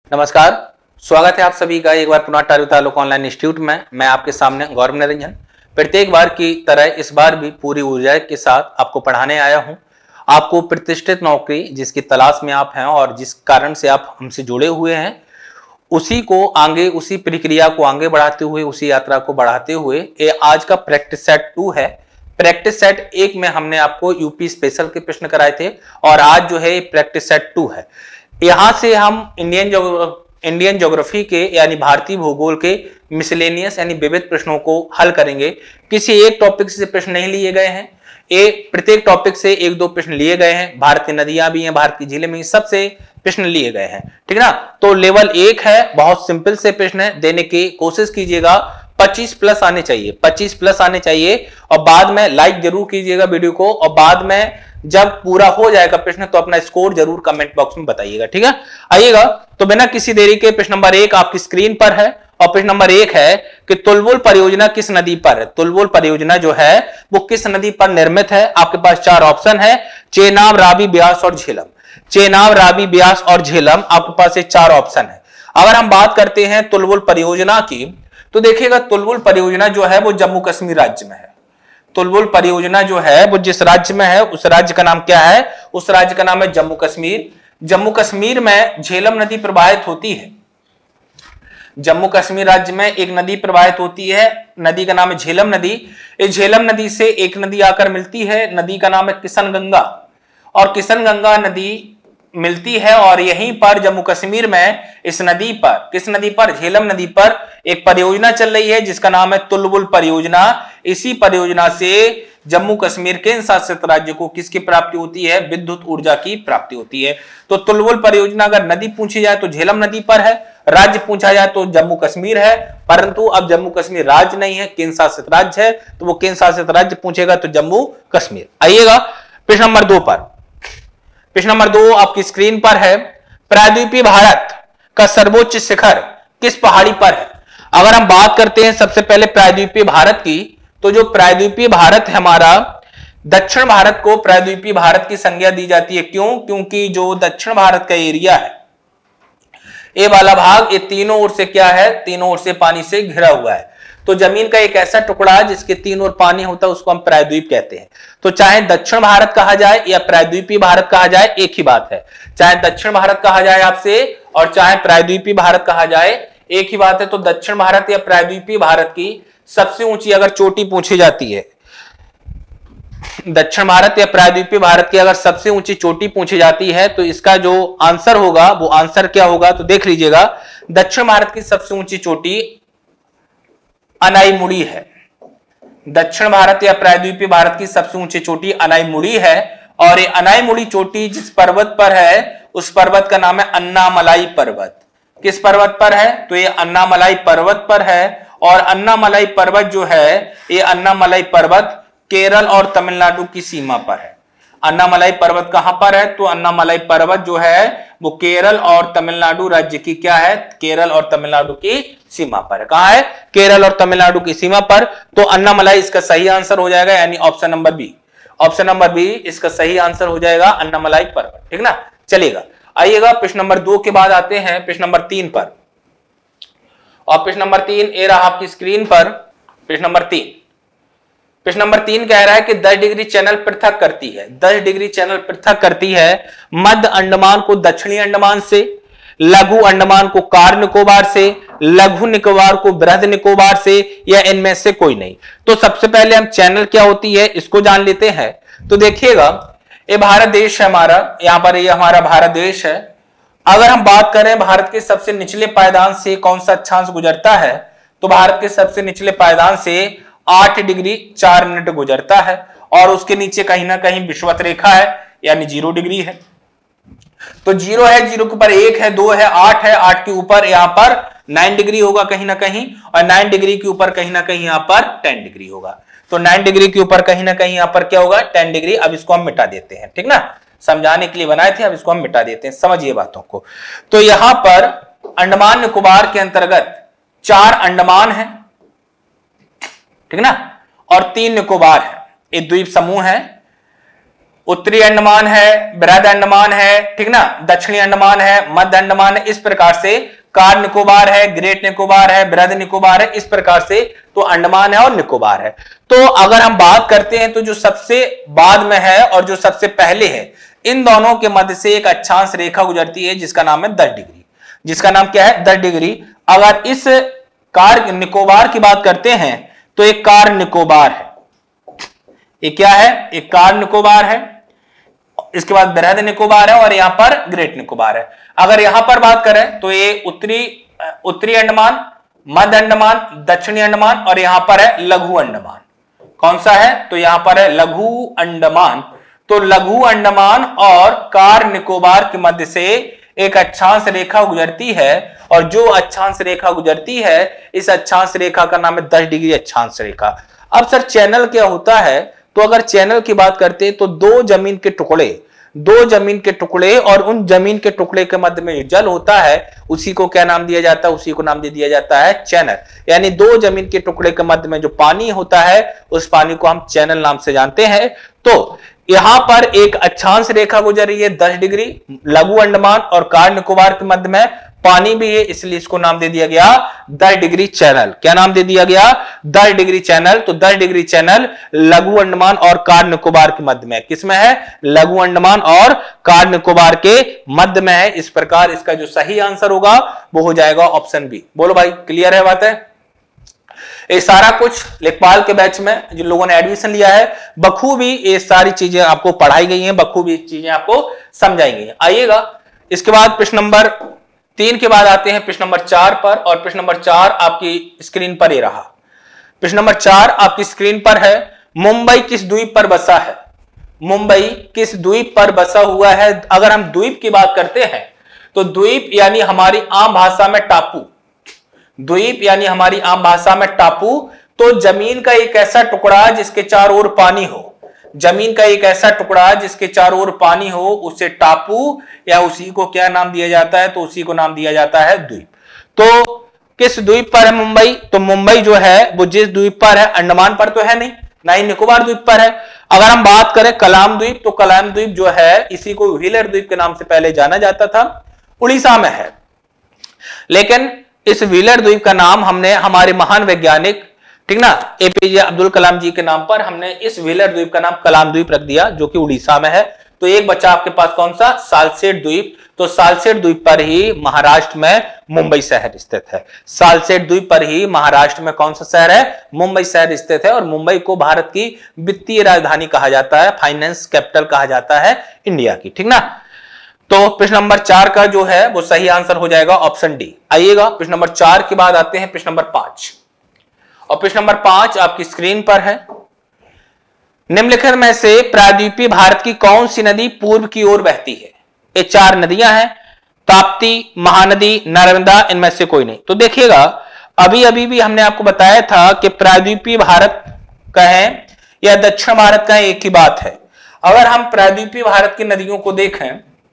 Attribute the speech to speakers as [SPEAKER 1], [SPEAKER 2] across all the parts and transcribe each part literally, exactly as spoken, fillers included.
[SPEAKER 1] नमस्कार, स्वागत है आप सभी का एक बार पुनः टारू तालुक ऑनलाइन इंस्टीट्यूट में। मैं आपके सामने गौरव निरंजन प्रत्येक बार की तरह इस बार भी पूरी ऊर्जा के साथ आपको पढ़ाने आया हूं। आपको प्रतिष्ठित नौकरी जिसकी तलाश में आप हैं और जिस कारण से आप हमसे जुड़े हुए हैं, उसी को आगे उसी प्रक्रिया को आगे बढ़ाते हुए, उसी यात्रा को बढ़ाते हुए ये आज का प्रैक्टिस सेट टू है। प्रैक्टिस सेट एक में हमने आपको यूपी स्पेशल के प्रश्न कराए थे और आज जो है प्रैक्टिस सेट टू है। यहां से हम इंडियन इंडियन ज्योग्राफी के यानी भारतीय भूगोल के मिसलेनियस यानी विविध प्रश्नों को हल करेंगे। किसी एक टॉपिक से प्रश्न नहीं लिए गए हैं, एक प्रत्येक टॉपिक से एक दो प्रश्न लिए गए हैं। भारतीय नदियां भी हैं, भारतीय झीलें भी, सबसे प्रश्न लिए गए हैं, ठीक है ना। तो लेवल एक है, बहुत सिंपल से प्रश्न है, देने की कोशिश कीजिएगा। पच्चीस प्लस आने चाहिए, पच्चीस प्लस आने चाहिए और बाद में लाइक जरूर कीजिएगा वीडियो को, और बाद में जब पूरा हो जाएगा प्रश्न तो अपना स्कोर जरूर कमेंट बॉक्स में बताइएगा, ठीक है। आइएगा तो बिना किसी देरी के प्रश्न नंबर एक आपकी स्क्रीन पर है और प्रश्न नंबर एक है कि तुलबुल परियोजना किस नदी पर है। तुलबुल परियोजना जो है वो किस नदी पर निर्मित है। आपके पास चार ऑप्शन है, चेनाब, रावी, ब्यास और झेलम। चेनाब, रावी, ब्यास और झेलम, आपके पास ये चार ऑप्शन है। अगर हम बात करते हैं तुलबुल परियोजना की तो देखिएगा तुलबुल परियोजना जो है वो जम्मू कश्मीर राज्य में है। तुलबुल परियोजना जो है वो जिस राज्य में है उस राज्य का नाम क्या है, उस राज्य का नाम है जम्मू कश्मीर। जम्मू कश्मीर में झेलम नदी प्रवाहित होती है। जम्मू कश्मीर राज्य में एक नदी प्रवाहित होती है, नदी का नाम है झेलम नदी। इस झेलम नदी से एक नदी आकर मिलती है, नदी का नाम है किशन गंगा, और किशन गंगा नदी मिलती है और यहीं पर जम्मू कश्मीर में इस नदी पर, किस नदी पर, झेलम नदी पर एक परियोजना चल रही है जिसका नाम है तुलबुल परियोजना। इसी परियोजना से जम्मू कश्मीर केंद्र शासित राज्य को किसकी प्राप्ति होती है, विद्युत ऊर्जा की प्राप्ति होती है। तो तुलबुल परियोजना अगर नदी पूछी जाए तो झेलम नदी पर है, राज्य पूछा जाए तो जम्मू कश्मीर है, परंतु अब जम्मू कश्मीर राज्य नहीं है, केंद्र शासित राज्य है, तो वो केंद्र शासित राज्य पूछेगा तो जम्मू कश्मीर। आइएगा प्रश्न नंबर दो पर। प्रश्न नंबर दो आपकी स्क्रीन पर है, प्रायद्वीपीय भारत का सर्वोच्च शिखर किस पहाड़ी पर है। अगर हम बात करते हैं सबसे पहले प्रायद्वीपीय भारत की, तो जो प्रायद्वीपीय भारत है हमारा, दक्षिण भारत को प्रायद्वीपीय भारत की संज्ञा दी जाती है। क्यों? क्योंकि जो दक्षिण भारत का एरिया है, ये वाला भाग, ये तीनों ओर से क्या है, तीनों ओर से पानी से घिरा हुआ है। तो जमीन का एक ऐसा टुकड़ा है जिसके तीन ओर पानी होता है, उसको हम प्रायद्वीप कहते हैं। तो चाहे दक्षिण भारत कहा जाए या प्रायद्वीपीय भारत कहा जाए, एक ही बात है। चाहे दक्षिण भारत कहा जाए आपसे और चाहे प्रायद्वीपीय भारत कहा जाए, एक ही बात है। तो दक्षिण भारत या प्रायद्वीपीय भारत की सबसे ऊंची अगर चोटी पूछी जाती है, दक्षिण भारत या प्रायद्वीपीय भारत की अगर सबसे ऊंची चोटी पूछी जाती है, तो इसका जो आंसर होगा वो आंसर क्या होगा, तो देख लीजिएगा। दक्षिण भारत की सबसे ऊंची चोटी अनाईमुड़ी है। दक्षिण भारत या प्रायद्वीपीय भारत की सबसे ऊंची चोटी अनाईमुड़ी है, और ये अनाईमुड़ी चोटी जिस पर्वत पर है उस पर्वत का नाम है अन्नामलाई पर्वत। किस पर्वत पर है, तो ये अन्नामलाई पर्वत पर है। और अन्नामलाई पर्वत जो है, ये अन्नामलाई पर्वत केरल और तमिलनाडु की सीमा पर है। अन्नामलाई पर्वत कहां पर है, तो अन्नामलाई पर्वत जो है वो केरल और तमिलनाडु राज्य की क्या है, केरल और तमिलनाडु की सीमा पर है। कहां है, केरल और तमिलनाडु की सीमा पर। तो अन्नामलाई इसका सही आंसर हो जाएगा, यानी option number B. Option number B इसका सही आंसर हो जाएगा, अन्नामलाई पर्वत, ठीक ना। चलिएगा, आइएगा प्रश्न नंबर दो के बाद आते हैं प्रश्न नंबर तीन पर। और प्रश्न नंबर तीन ये रहा आपकी स्क्रीन पर। प्रश्न नंबर तीन प्रश्न नंबर तीन कह रहा है कि दस डिग्री चैनल पृथक करती है, दस डिग्री चैनल पृथक करती है मध्य अंडमान को दक्षिणी अंडमान से, लघु अंडमान को कार निकोबार से, लघु निकोबार को बृहद निकोबार से, या इनमें से कोई नहीं। तो सबसे पहले हम चैनल क्या होती है इसको जान लेते हैं। तो देखिएगा, ये भारत देश है हमारा, यहां पर ये हमारा भारत देश है। अगर हम बात करें भारत के सबसे निचले पायदान से कौन सा अक्षांश गुजरता है, तो भारत के सबसे निचले पायदान से आठ डिग्री चार मिनट गुजरता है, और उसके नीचे कहीं ना कहीं विषुवत रेखा है, यानी जीरो डिग्री है। तो जीरो है, जीरो के ऊपर एक है, दो है, आठ है, आठ के ऊपर यहां पर नाइन डिग्री होगा कहीं ना कहीं, और नाइन डिग्री के ऊपर कहीं ना कहीं यहां पर टेन डिग्री होगा। तो नाइन डिग्री के ऊपर कहीं ना कहीं यहां पर क्या होगा, टेन डिग्री। अब इसको हम मिटा देते हैं, ठीक ना, समझाने के लिए बनाए थे, अब इसको हम मिटा देते हैं, समझिए बातों को। तो यहां पर अंडमान निकोबार के अंतर्गत चार अंडमान है, ठीक ना, और तीन निकोबार है। ये द्वीप समूह है। उत्तरी अंडमान है, बृहद अंडमान है, ठीक ना, दक्षिणी अंडमान है, मध्य अंडमान है, इस प्रकार से कार निकोबार है, ग्रेट निकोबार है, बृहद निकोबार है, इस प्रकार से तो अंडमान है और निकोबार है। तो अगर हम बात करते हैं तो जो सबसे बाद में है और जो सबसे पहले है, इन दोनों के मध्य से एक अक्षांश रेखा गुजरती है जिसका नाम है दस डिग्री, जिसका नाम क्या है, दस डिग्री। अगर इस कार निकोबार की बात करते हैं तो एक कार निकोबार है, ये क्या है, एक कार निकोबार है, इसके बाद बृहद निकोबार है और यहां पर ग्रेट निकोबार है। अगर यहां पर बात करें तो ये उत्तरी उत्तरी अंडमान, मध्य अंडमान, दक्षिणी अंडमान और यहां पर है लघु अंडमान। कौन सा है, तो यहां पर है लघु अंडमान। तो लघु अंडमान और कार निकोबार के मध्य से एक अक्षांश रेखा गुजरती है और जो अक्षांश रेखा गुजरती है, इस अक्षांश रेखा का नाम है दस डिग्री अक्षांश रेखा। अब सर चैनल क्या होता है, तो अगर चैनल की बात करते हैं तो दो जमीन के टुकड़े, दो जमीन के टुकड़े और उन जमीन के टुकड़े के मध्य में जल होता है, उसी को क्या नाम दिया जाता है, उसी को नाम दे दिया जाता है चैनल। यानी दो जमीन के टुकड़े के मध्य में जो पानी होता है, उस पानी को हम चैनल नाम से जानते हैं। तो यहां पर एक अक्षांश रेखा गुजर रही है दस डिग्री, लघु अंडमान और कार निकोबार के मध्य में पानी भी है, इसलिए इसको नाम दे दिया गया दस डिग्री चैनल। क्या नाम दे दिया गया, दस डिग्री चैनल। तो दस डिग्री चैनल लघु अंडमान और कार निकोबार के मध्य में, किसमें है, लघु अंडमान और कार निकोबार के मध्य में है। इस प्रकार इसका जो सही आंसर होगा वो हो जाएगा ऑप्शन बी। बोलो भाई, क्लियर है बात है। ये सारा कुछ लेखपाल के बैच में जिन लोगों ने एडमिशन लिया है, बखूबी ये सारी चीजें आपको पढ़ाई गई हैं, बखूबी चीजें आपको समझाई गई हैं। आइएगा इसके बाद प्रश्न नंबर तीन के बाद आते हैं प्रश्न नंबर चार पर, और प्रश्न नंबर चार आपकी स्क्रीन पर ये रहा। प्रश्न नंबर चार आपकी स्क्रीन पर है, मुंबई किस द्वीप पर बसा है, मुंबई किस द्वीप पर बसा हुआ है। अगर हम द्वीप की बात करते हैं तो द्वीप यानी हमारी आम भाषा में टापू, द्वीप यानी हमारी आम भाषा में टापू। तो जमीन का एक ऐसा टुकड़ा जिसके चारों ओर पानी हो, जमीन का एक ऐसा टुकड़ा जिसके चारों ओर पानी हो, उसे टापू या उसी को क्या नाम दिया जाता है, तो उसी को नाम दिया जाता है द्वीप। तो किस द्वीप पर है मुंबई, तो मुंबई जो है वो जिस द्वीप पर है, अंडमान पर तो है नहीं, ना ही निकोबार द्वीप पर है। अगर हम बात करें कलाम द्वीप, तो कलाम द्वीप जो है इसी को व्हीलर द्वीप के नाम से पहले जाना जाता था, उड़ीसा में है। लेकिन इस व्हीलर द्वीप का नाम हमने हमारे महान वैज्ञानिक, ठीक ना, एपीजे अब्दुल कलाम जी के नाम पर हमने इस व्हीलर द्वीप का नाम कलाम द्वीप रख दिया, जो कि उड़ीसा में है। तो एक बच्चा आपके पास कौन सा, सालसेट द्वीप। तो सालसेट द्वीप पर ही महाराष्ट्र में मुंबई शहर स्थित है। सालसेट द्वीप पर ही महाराष्ट्र में कौन सा शहर है, मुंबई शहर स्थित है। और मुंबई को भारत की वित्तीय राजधानी कहा जाता है, फाइनेंस कैपिटल कहा जाता है इंडिया की, ठीक ना। तो प्रश्न नंबर चार का जो है वो सही आंसर हो जाएगा ऑप्शन डी। आइएगा प्रश्न नंबर चार के बाद आते हैं प्रश्न नंबर पांच, और प्रश्न नंबर पांच आपकी स्क्रीन पर है, निम्नलिखित में से प्रायद्वीपीय भारत की कौन सी नदी पूर्व की ओर बहती है। ये चार नदियां हैं, ताप्ती, महानदी, नर्मदा, इनमें से कोई नहीं। तो देखिएगा अभी अभी भी हमने आपको बताया था कि प्रायद्वीपीय भारत कहें या दक्षिण भारत कहें, एक ही बात है। अगर हम प्रायद्वीपीय भारत की नदियों को देखें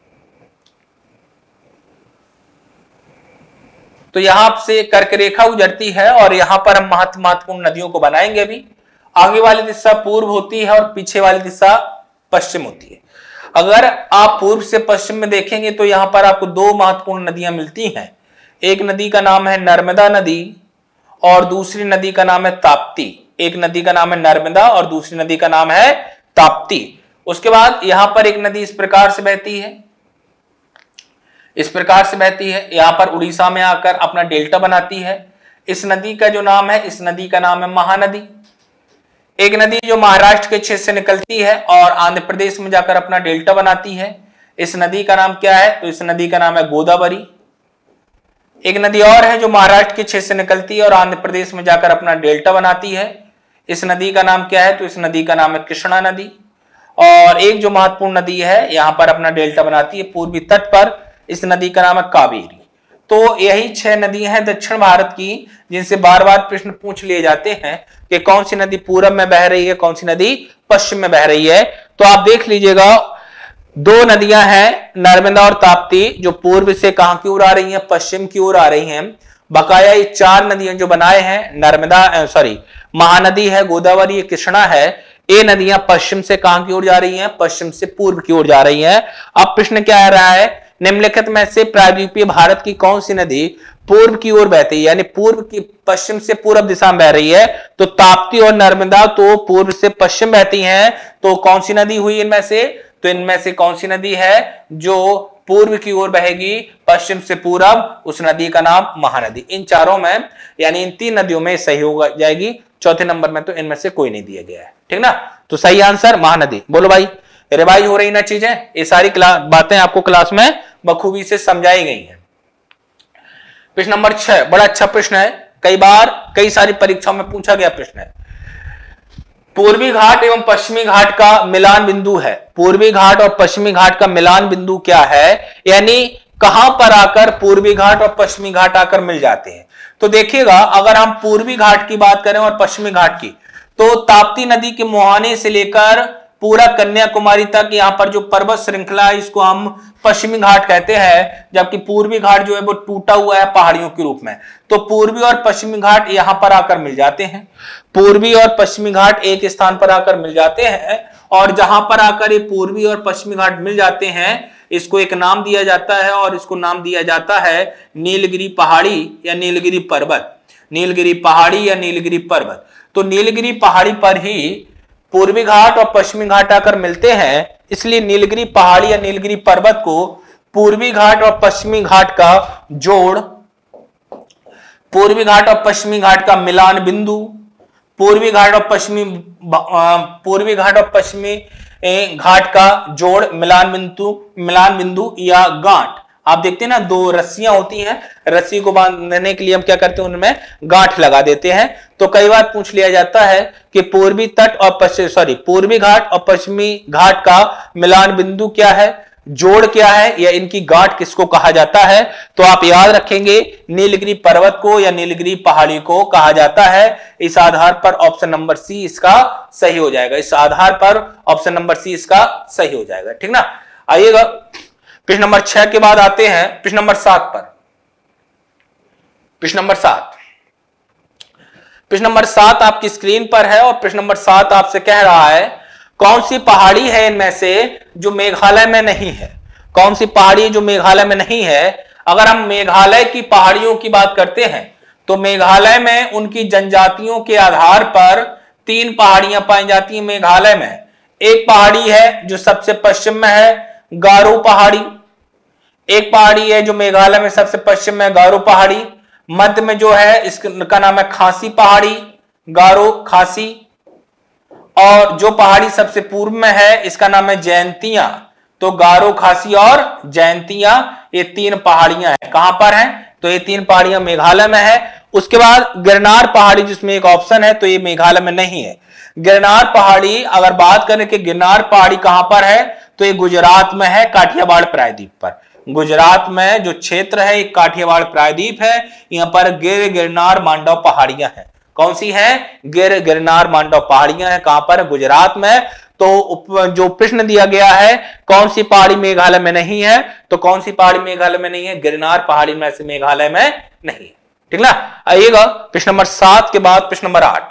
[SPEAKER 1] तो यहां से कर्क रेखा गुजरती है और यहां पर हम महत्व महत्वपूर्ण नदियों को बनाएंगे। अभी आगे वाली दिशा पूर्व होती है और पीछे वाली दिशा पश्चिम होती है। अगर आप पूर्व से पश्चिम में देखेंगे तो यहां पर आपको दो महत्वपूर्ण नदियां मिलती हैं। एक नदी का नाम है नर्मदा नदी और दूसरी नदी का नाम है ताप्ती। एक नदी का नाम है नर्मदा और दूसरी नदी का नाम है ताप्ती। उसके बाद यहां पर एक नदी इस प्रकार से बहती है, इस प्रकार से बहती है, यहां पर उड़ीसा में आकर अपना डेल्टा बनाती है। इस नदी का जो नाम है, इस नदी का नाम है महानदी। एक नदी जो महाराष्ट्र के क्षेत्र से निकलती है और आंध्र प्रदेश में जाकर अपना डेल्टा बनाती है, इस नदी का नाम क्या है, तो इस नदी का नाम है गोदावरी। एक नदी और है जो महाराष्ट्र के क्षेत्र से निकलती है और आंध्र प्रदेश में जाकर अपना डेल्टा बनाती है, इस नदी का नाम क्या है, तो इस नदी का नाम है कृष्णा नदी। और एक जो महत्वपूर्ण नदी है यहां पर अपना डेल्टा बनाती है पूर्वी तट पर, इस नदी का नाम है कावेरी। तो यही छह नदियां हैं दक्षिण भारत की जिनसे बार बार प्रश्न पूछ लिए जाते हैं कि कौन सी नदी पूरब में बह रही है, कौन सी नदी पश्चिम में बह रही है। तो आप देख लीजिएगा दो नदियां हैं नर्मदा और ताप्ती, जो पूर्व से कहां की ओर आ रही हैं, पश्चिम की ओर आ रही हैं। बकाया ये चार नदियां जो बनाए हैं, नर्मदा सॉरी महानदी है, गोदावरी, कृष्णा है, ये नदियां पश्चिम से कहां की ओर जा रही हैं? पश्चिम से पूर्व की ओर जा रही हैं। अब प्रश्न क्या आ रहा है, निम्नलिखित में से प्रायद्वीपीय भारत की कौन सी नदी पूर्व की ओर बहती है, यानी पूर्व की पश्चिम से पूर्व दिशा में बह रही है? तो ताप्ती और नर्मदा तो पूर्व से पश्चिम बहती हैं, तो कौन सी नदी हुई इनमें से? तो इनमें से कौन सी नदी है जो पूर्व की ओर बहेगी, पश्चिम से पूर्व? उस नदी का नाम महानदी। इन चारों में यानी इन तीन नदियों में सही हो जाएगी। चौथे नंबर में तो इनमें से कोई नहीं दिया गया है, ठीक ना। तो सही आंसर महानदी। बोलो भाई, रिवाइज हो रही ना चीजें, ये सारी बातें आपको क्लास में बखूबी से समझाई गई हैं। प्रश्न नंबर छह बड़ा अच्छा प्रश्न है, कई बार कई सारी परीक्षाओं में पूछा गया प्रश्न है। पूर्वी घाट एवं पश्चिमी घाट का मिलान बिंदु है। पूर्वी घाट और पश्चिमी घाट का मिलान बिंदु क्या है, यानी कहां पर आकर पूर्वी घाट और पश्चिमी घाट आकर मिल जाते हैं? तो देखिएगा, अगर हम पूर्वी घाट की बात करें और पश्चिमी घाट की, तो ताप्ती नदी के मुहाने से लेकर पूरा कन्याकुमारी तक यहां पर जो पर्वत श्रृंखला है इसको हम पश्चिमी घाट कहते हैं, जबकि पूर्वी घाट जो है वो टूटा हुआ है पहाड़ियों के रूप में। तो पूर्वी और पश्चिमी घाट यहां पर आकर मिल जाते हैं। पूर्वी और पश्चिमी घाट एक स्थान पर आकर मिल जाते हैं, और जहां पर आकर ये पूर्वी और पश्चिमी घाट मिल जाते हैं इसको एक नाम दिया जाता है, और इसको नाम दिया जाता है नीलगिरी पहाड़ी या नीलगिरी पर्वत। नीलगिरी पहाड़ी या नीलगिरी पर्वत। तो नीलगिरी पहाड़ी पर ही पूर्वी घाट और पश्चिमी घाट आकर मिलते हैं, इसलिए नीलगिरी पहाड़ी या नीलगिरी पर्वत को पूर्वी घाट और पश्चिमी घाट का जोड़, पूर्वी घाट और पश्चिमी घाट का मिलान बिंदु, पूर्वी घाट और पश्चिमी पूर्वी घाट और पश्चिमी घाट का जोड़, मिलान बिंदु मिलान बिंदु या गांठ। आप देखते हैं ना, दो रस्सियां होती हैं, रस्सी को बांधने के लिए हम क्या करते हैं, उनमें गांठ लगा देते हैं। तो कई बार पूछ लिया जाता है कि पूर्वी तट और पश्चिमी सॉरी पूर्वी घाट और पश्चिमी घाट का मिलान बिंदु क्या है, जोड़ क्या है, या इनकी गांठ किसको कहा जाता है? तो आप याद रखेंगे नीलगिरी पर्वत को या नीलगिरी पहाड़ी को कहा जाता है। इस आधार पर ऑप्शन नंबर सी इसका सही हो जाएगा। इस आधार पर ऑप्शन नंबर सी इसका सही हो जाएगा, ठीक ना। आइएगा प्रश्न नंबर छह के बाद आते हैं प्रश्न नंबर सात पर। प्रश्न नंबर सात प्रश्न नंबर सात आपकी स्क्रीन पर है, और प्रश्न नंबर सात आपसे कह रहा है कौन सी पहाड़ी है इनमें से जो मेघालय में नहीं है? कौन सी पहाड़ी जो मेघालय में नहीं है? अगर हम मेघालय की पहाड़ियों की बात करते हैं तो मेघालय में उनकी जनजातियों के आधार पर तीन पहाड़ियां पाई जाती हैं मेघालय में। एक पहाड़ी है जो सबसे पश्चिम में है, गारो पहाड़ी। एक पहाड़ी है जो मेघालय में सबसे पश्चिम में, गारो पहाड़ी। मध्य में जो है इसका नाम है खासी पहाड़ी, गारो खासी। और जो पहाड़ी सबसे पूर्व में है इसका नाम है जयंतियां। तो गारो, खासी और जयंतियां, ये तीन पहाड़ियां हैं। कहां पर हैं? तो ये तीन पहाड़ियां मेघालय में है। उसके बाद गिरनार पहाड़ी जिसमें एक ऑप्शन है, तो ये मेघालय में नहीं है। गिरनार पहाड़ी अगर बात करें कि गिरनार पहाड़ी कहां पर है, तो ये गुजरात में है, काठियावाड़ प्रायद्वीप पर। गुजरात में जो क्षेत्र है एक काठियावाड़ प्रायद्वीप है, यहां पर गिर, गिरनार, मांडव पहाड़ियां हैं। कौन सी है? गिर, गिरनार, मांडव पहाड़ियां हैं। कहां पर? गुजरात में। तो जो प्रश्न दिया गया है कौन सी पहाड़ी मेघालय में नहीं है, तो कौन सी पहाड़ी मेघालय में नहीं है? गिरनार पहाड़ी में से मेघालय में नहीं है, ठीक ना। आइएगा प्रश्न नंबर सात के बाद प्रश्न नंबर आठ।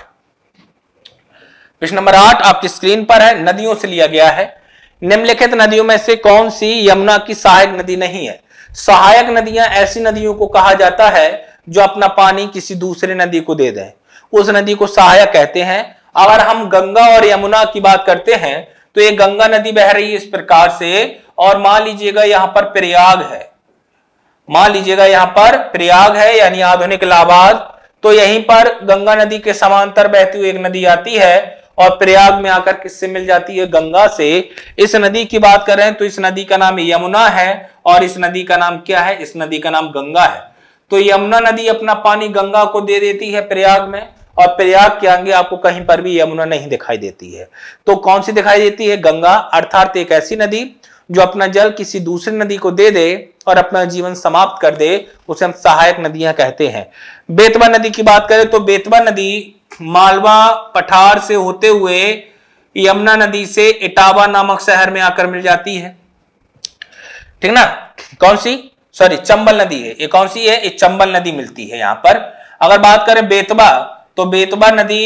[SPEAKER 1] प्रश्न नंबर आठ आपकी स्क्रीन पर है, नदियों से लिया गया है। निम्नलिखित नदियों में से कौन सी यमुना की सहायक नदी नहीं है? सहायक नदियां ऐसी नदियों को कहा जाता है जो अपना पानी किसी दूसरे नदी को दे दें, उस नदी को सहायक कहते हैं। अगर हम गंगा और यमुना की बात करते हैं तो ये गंगा नदी बह रही है इस प्रकार से, और मान लीजिएगा यहां पर प्रयाग है, मान लीजिएगा यहां पर प्रयाग है यानी आधुनिक इलाहाबाद। तो यहीं पर गंगा नदी के समांतर बहती हुई एक नदी आती है और प्रयाग में आकर किससे मिल जाती है? गंगा से। इस नदी की बात करें तो इस नदी का नाम यमुना है, और इस नदी का नाम क्या है? इस नदी का नाम गंगा है। तो यमुना नदी अपना पानी गंगा को दे देती है प्रयाग में, और प्रयाग के आगे आपको कहीं पर भी यमुना नहीं दिखाई देती है। तो कौन सी दिखाई देती है? गंगा। अर्थात एक ऐसी नदी जो अपना जल किसी दूसरी नदी को दे दे और अपना जीवन समाप्त कर दे, उसे हम सहायक नदियां कहते हैं। बेतवा नदी की बात करें तो बेतवा नदी मालवा पठार से होते हुए यमुना नदी से इटावा नामक शहर में आकर मिल जाती है, ठीक ना। कौन सी? सॉरी चंबल नदी है। ये कौन सी है? ये चंबल नदी मिलती है यहां पर। अगर बात करें बेतवा, तो बेतवा नदी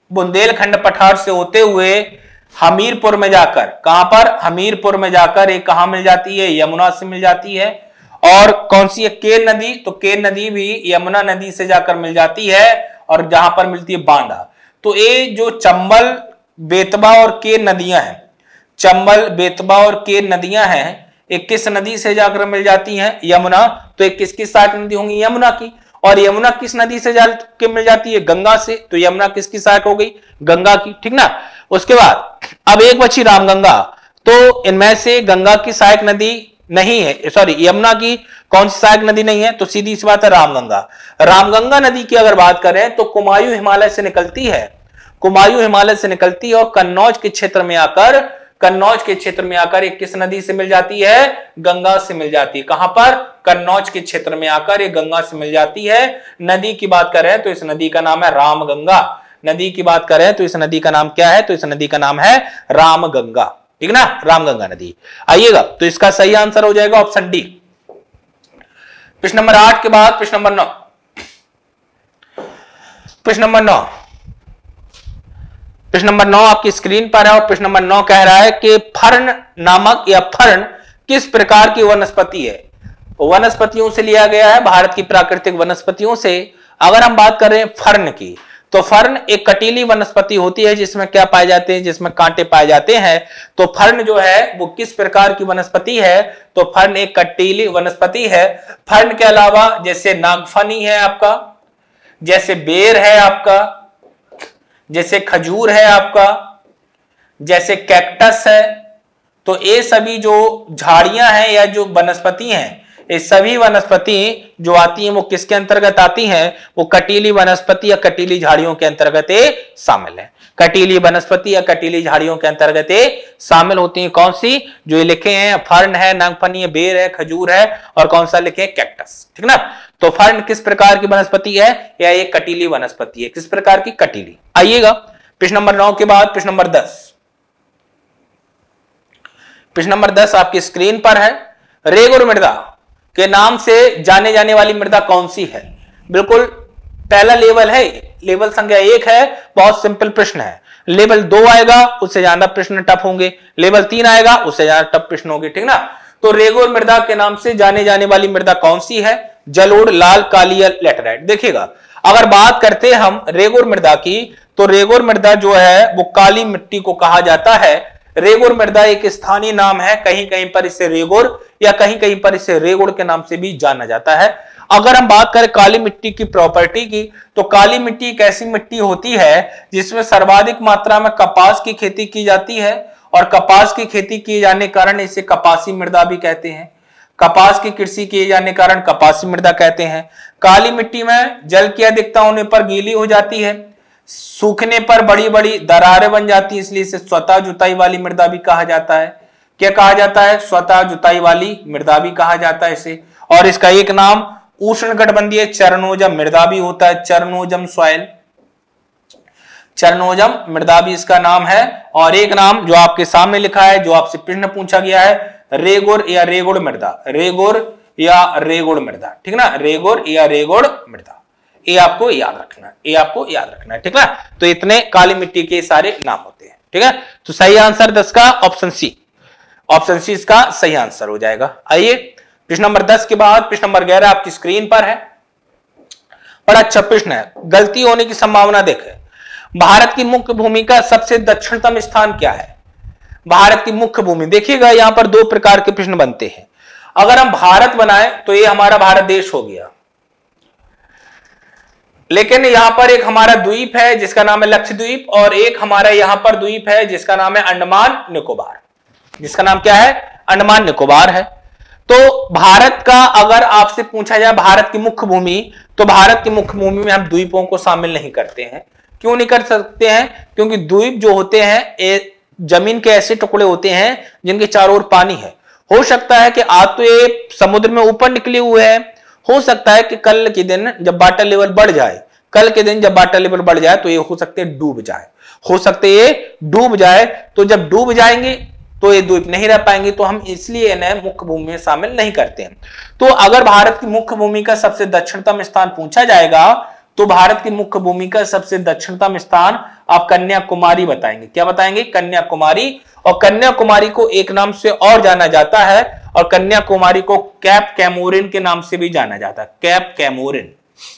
[SPEAKER 1] बुंदेलखंड पठार से होते हुए हमीरपुर में जाकर, कहां पर, हमीरपुर में जाकर एक कहां मिल जाती है, यमुना से मिल जाती है। और कौन सी है, केन नदी, तो केन नदी भी यमुना नदी से जाकर मिल जाती है और जहां पर मिलती है बांदा। तो ये जो चंबल, बेतवा और केन नदियां हैं, चंबल, बेतवा और केन नदियां हैं, एक किस नदी से जाकर मिल जाती हैं, यमुना। तो एक किसकी सहायक नदी होंगी, यमुना की। और यमुना किस नदी से जाकर मिल जाती है, गंगा से। तो यमुना किसकी सहायक हो गई, गंगा की, ठीक ना। उसके बाद अब एक बची रामगंगा। तो इनमें से गंगा की सहायक नदी नहीं है, सॉरी यमुना की कौन सी सहायक नदी नहीं है, तो सीधी सी बात है रामगंगा। रामगंगा नदी की अगर बात करें तो कुमायूं हिमालय से निकलती है, कुमायूं हिमालय से निकलती है और कन्नौज के क्षेत्र में आकर, कन्नौज के क्षेत्र में आकर एक किस नदी से मिल जाती है, गंगा से मिल जाती है। कहां पर, कन्नौज के क्षेत्र में आकर एक गंगा से मिल जाती है। नदी की बात करें तो इस नदी का नाम है रामगंगा। नदी की बात करें तो इस नदी का नाम क्या है, तो इस नदी का नाम है रामगंगा, ठीक ना, रामगंगा नदी। आइएगा, तो इसका सही आंसर हो जाएगा ऑप्शन डी। प्रश्न नंबर आठ के बाद प्रश्न नंबर नौ, प्रश्न नंबर नौ, प्रश्न नंबर नौ आपकी स्क्रीन पर है और प्रश्न नंबर नौ कह रहा है कि फर्न नामक या फर्न किस प्रकार की वनस्पति है। वनस्पतियों से लिया गया है, भारत की प्राकृतिक वनस्पतियों से। अगर हम बात करें फर्न की, तो फर्न एक कटीली वनस्पति होती है जिसमें क्या पाए जाते हैं, जिसमें कांटे पाए जाते हैं। तो फर्न जो है वो किस प्रकार की वनस्पति है, तो फर्न एक कटीली वनस्पति है। फर्न के अलावा जैसे नागफनी है आपका, जैसे बेर है आपका, जैसे खजूर है आपका, जैसे कैक्टस है, तो ये सभी जो झाड़ियां हैं या जो वनस्पति हैं, ये सभी वनस्पति जो आती हैं वो किसके अंतर्गत आती हैं, वो कटीली वनस्पति या कटीली झाड़ियों के अंतर्गत शामिल है। कटीली वनस्पति या कटीली झाड़ियों के अंतर्गत शामिल होती हैं। कौन सी, जो ये लिखे हैं, फर्न है, नागफनी है, बेर है, खजूर है और कौन सा लिखे हैं, कैक्टस, ठीक ना। तो फर्न किस प्रकार की वनस्पति है, या एक कटीली वनस्पति है, किस प्रकार की, कटीली। आइएगा, प्रश्न नंबर नौ के बाद प्रश्न नंबर दस। प्रश्न नंबर दस आपकी स्क्रीन पर है। रेगुर मृदा के नाम से जाने जाने वाली मृदा कौन सी है। बिल्कुल पहला लेवल है, लेवल संख्या एक है, बहुत सिंपल प्रश्न है। लेवल दो आएगा उससे ज्यादा प्रश्न टफ होंगे, लेवल तीन आएगा उससे ज्यादा टफ प्रश्न होंगे, ठीक ना। तो रेगुर मृदा के नाम से जाने जाने वाली मृदा कौन सी है, जलोढ़, लाल, काली या लैटेराइट। देखिएगा, अगर बात करते हैं हम रेगुर मृदा की, तो रेगुर मृदा जो है वो काली मिट्टी को कहा जाता है। रेगुर मृदा एक स्थानीय नाम है, कहीं कहीं पर इसे रेगुर या कहीं कहीं पर इसे रेगुड़ के नाम से भी जाना जाता है। अगर हम बात करें काली मिट्टी की प्रॉपर्टी की, तो काली मिट्टी एक ऐसी मिट्टी होती है जिसमें सर्वाधिक मात्रा में कपास की खेती की जाती है और कपास की खेती किए जाने के कारण इसे कपासी मृदा भी कहते हैं। कपास की कृषि किए जाने के कारण कपासी मृदा कहते हैं। काली मिट्टी में जल की अधिकता होने पर गीली हो जाती है, सूखने पर बड़ी बड़ी दरारें बन जाती है, इसलिए इसे स्वतः जुताई वाली मृदा भी कहा जाता है। क्या कहा जाता है, स्वतः जुताई वाली मृदा भी कहा जाता है इसे। और इसका एक नाम उष्णकटिबंधीय चरणोजम मृदा भी होता है, चरणोजम सॉइल, चरणोजम मृदा भी इसका नाम है। और एक नाम जो आपके सामने लिखा है, जो आपसे प्रश्न पूछा गया है, रेगुर या रेगुड़ मृदा, रेगुर या रेगुड़ मृदा, ठीक ना, रेगुर या रेगुड़ मृदा, ये आपको याद रखना है, ये आपको याद रखना है, ठीक है। तो इतने काली मिट्टी के सारे नाम होते हैं, ठीक है। तो सही आंसर दस का ऑप्शन सी, ऑप्शन सी इसका सही आंसर हो जाएगा। आइए, प्रश्न नंबर दस के बाद प्रश्न नंबर ग्यारह आपकी स्क्रीन पर है। बड़ा अच्छा प्रश्न है, गलती होने की संभावना देखें। भारत की मुख्य भूमि का सबसे दक्षिणतम स्थान क्या है। भारत की मुख्य भूमि, देखिएगा यहां पर दो प्रकार के प्रश्न बनते हैं। अगर हम भारत बनाए तो ये हमारा भारत देश हो गया, लेकिन यहां पर एक हमारा द्वीप है जिसका नाम है लक्षद्वीप, और एक हमारा यहां पर द्वीप है जिसका नाम है अंडमान निकोबार, जिसका नाम क्या है, अंडमान निकोबार है। तो भारत का अगर आपसे पूछा जाए भारत की मुख्य भूमि, तो भारत की मुख्य भूमि में हम द्वीपों को शामिल नहीं करते हैं। क्यों नहीं कर सकते हैं, क्योंकि द्वीप जो होते हैं ये जमीन के ऐसे टुकड़े होते हैं जिनके चारों ओर पानी है। हो सकता है कि आज तो ये समुद्र में ऊपर निकले हुए हैं, हो सकता है कि कल के दिन जब वाटर लेवल बढ़ जाए, कल के दिन जब वाटर लेवल बढ़ जाए तो ये हो सकते हैं डूब जाए, हो सकते ये डूब जाए। तो जब डूब जाएंगे तो ये द्वीप नहीं रह पाएंगे, तो हम इसलिए इन्हें मुख्य भूमि में शामिल नहीं करते हैं। तो अगर भारत की मुख्य भूमि का सबसे दक्षिणतम स्थान पूछा जाएगा तो भारत की मुख्य भूमि का सबसे दक्षिणतम स्थान आप कन्याकुमारी बताएंगे। क्या बताएंगे? कन्याकुमारी। और कन्याकुमारी को एक नाम से और जाना जाता है, और कन्याकुमारी को कैप कैमोरिन के नाम से भी जाना जाता है। कैप कैमोरिन,